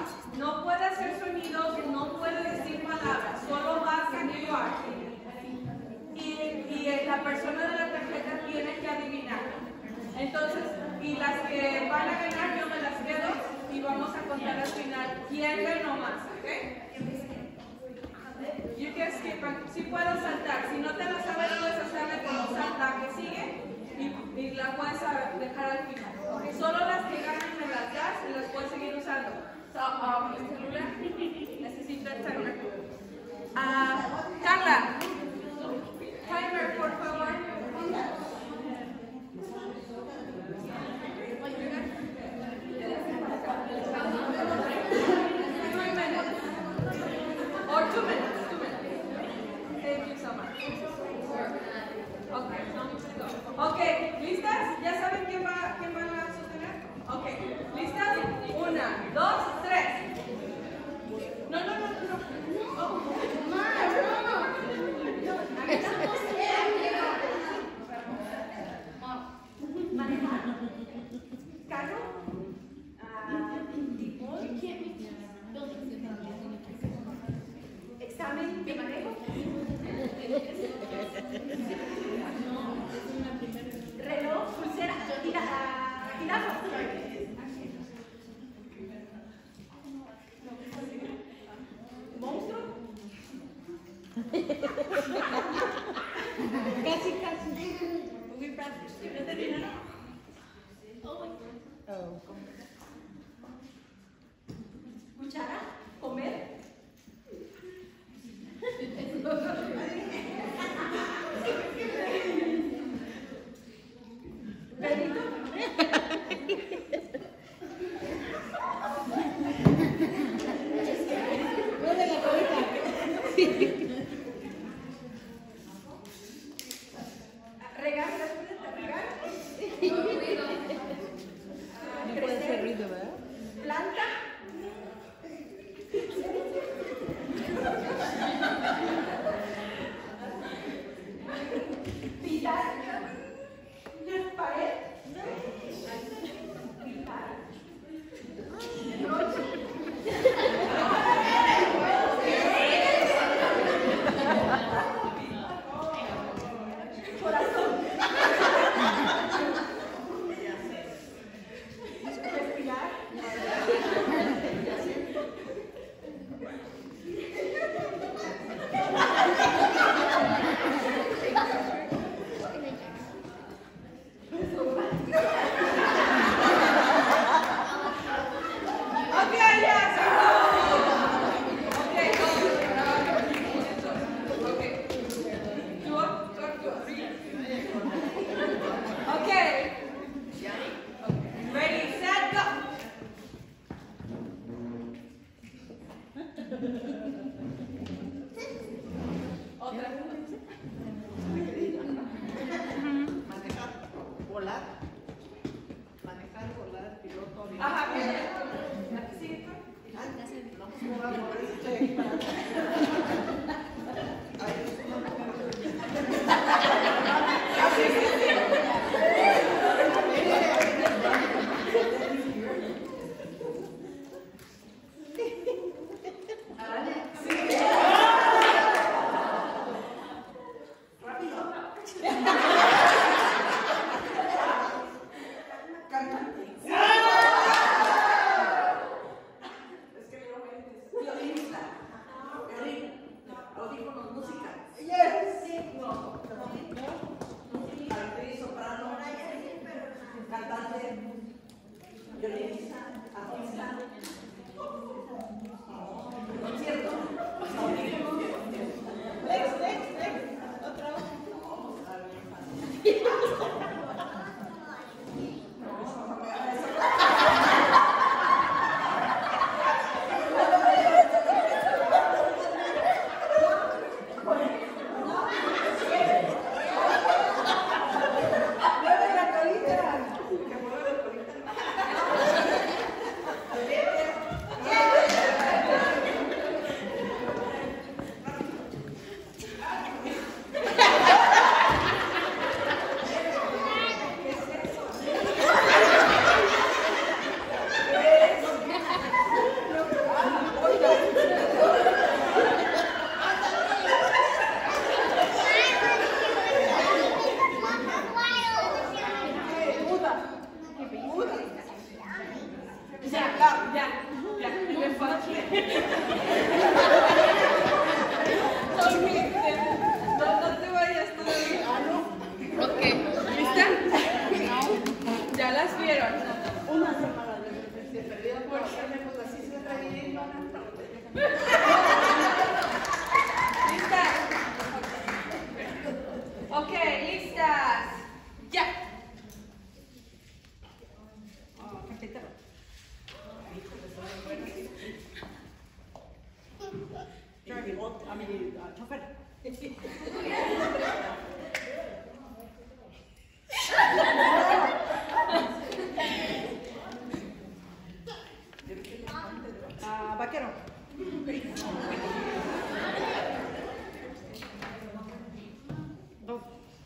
no puede hacer sonidos, no puede decir palabras, solo va a actuar. Y la persona de la tarjeta tiene que adivinar. Entonces, y las que van a ganar, yo me las quedo y vamos a contar al final quién ganó más, ¿ok? You can skip, si puedo saltar, si no te la sabes puedes hacerle como salta que sigue y la puedes dejar al final. Okay. Solo las que ganan me las das y las puedes seguir usando. So, el celular, necesito el celular. Carla, timer por favor. Or 2 minutes. Thank you so much. Okay, ¿listas? ¿Ya saben quién va a sostener? Okay, ¿listas? 1, 2, 3. No. Oh. Manejar. Carro. Examen de manejo. Reloj, pulsera, girafas. ¿Monstruo? Casi. We practiced. Oh. Cuchara, comer. Perrito. Regar. No puede ser ruido, ¿verdad? Planta. Pintar. Pared. Pintar. Brocha. Corazón. Respirar. No te vayas todavía. Ok, ¿lista? Ya las vieron. Una semana se perdió por hacerme pues así se traía. ¿Listas? Ok, listas. Ya. Cafetero. A mi chofer. Vaquero. Dos.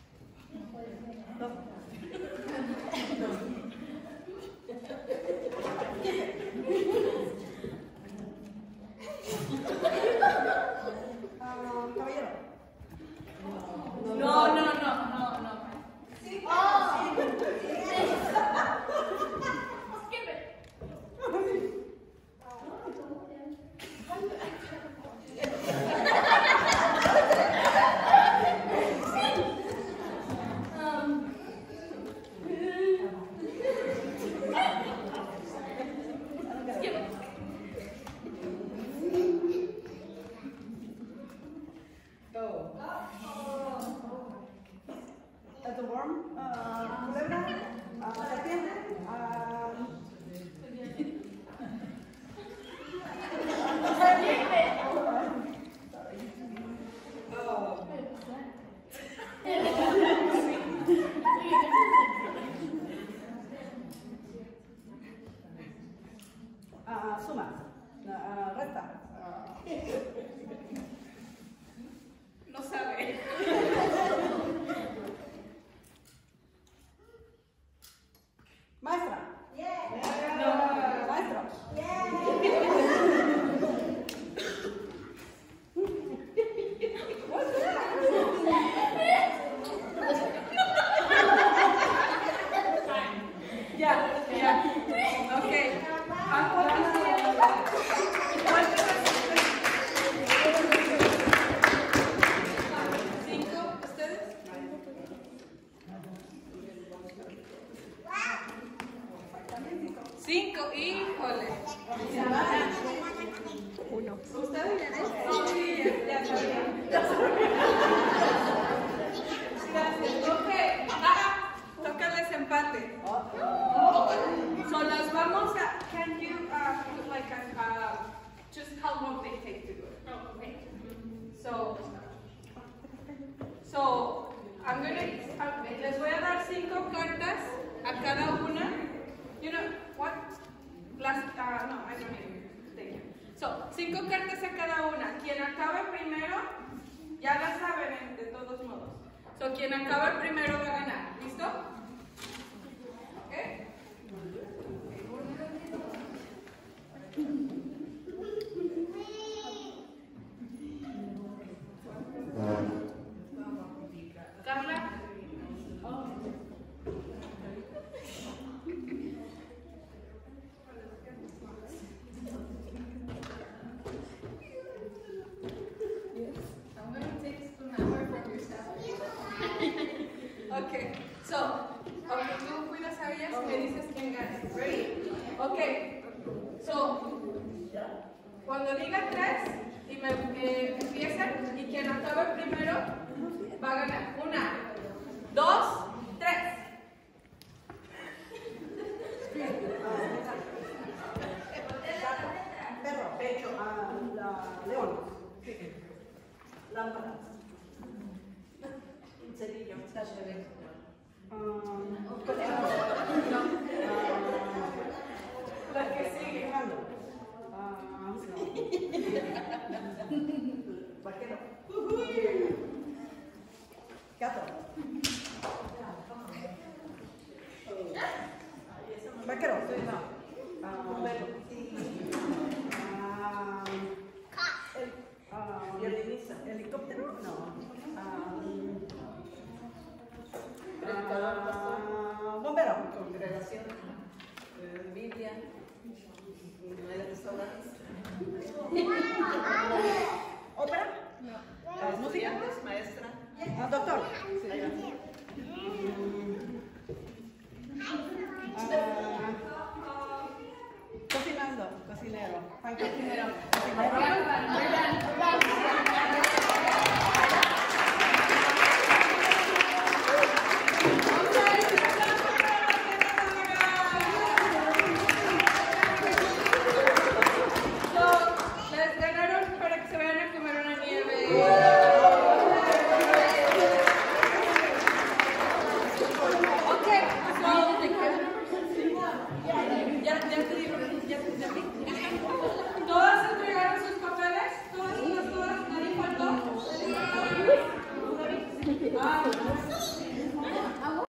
Caballero. No. The worm, culebra, serpiente, suma, resta, No sabe. maestra. No. Maestro. Ya. Ok. ¿A cuántos tienen? ¿Cuántos ¿Cinco? ¿Ustedes? Cinco, híjole. Uno. ¿Ustedes? Sí, ya sabía. Gracias. Ok. Tócales empate. So las vamos a. Can you put like a just how long they take to do it? Okay. So I'm gonna. Les voy a dar 5 cartas a cada una. You know what? No, I don't need it. Thank you. So 5 cartas a cada una. Quien acabe primero, ya la saben de todos modos. So quien acabe primero va a ganar. ¿Listo? ¿Ok? Carla. I'm going to take some hour from your salary. Okay, so, tú cuidas a ellas y me dices quién gana. Ready? Okay, so, cuando diga 3 y me empiezan y quien acabe primero va a ganar. 1, 2, 3. Perro, pecho, león, lámpara, cerillo, La que sigue. Vaquero, gato, vaquero, helicóptero, no, bombero, Congregación, Biblia, restaurantes. Pancho primero. Les ganaron para que se vayan a comer una nieve. Ok, ya te digo, ya te digo. ¿Todas entregaron sus papeles? ¿Todas, nadie faltó?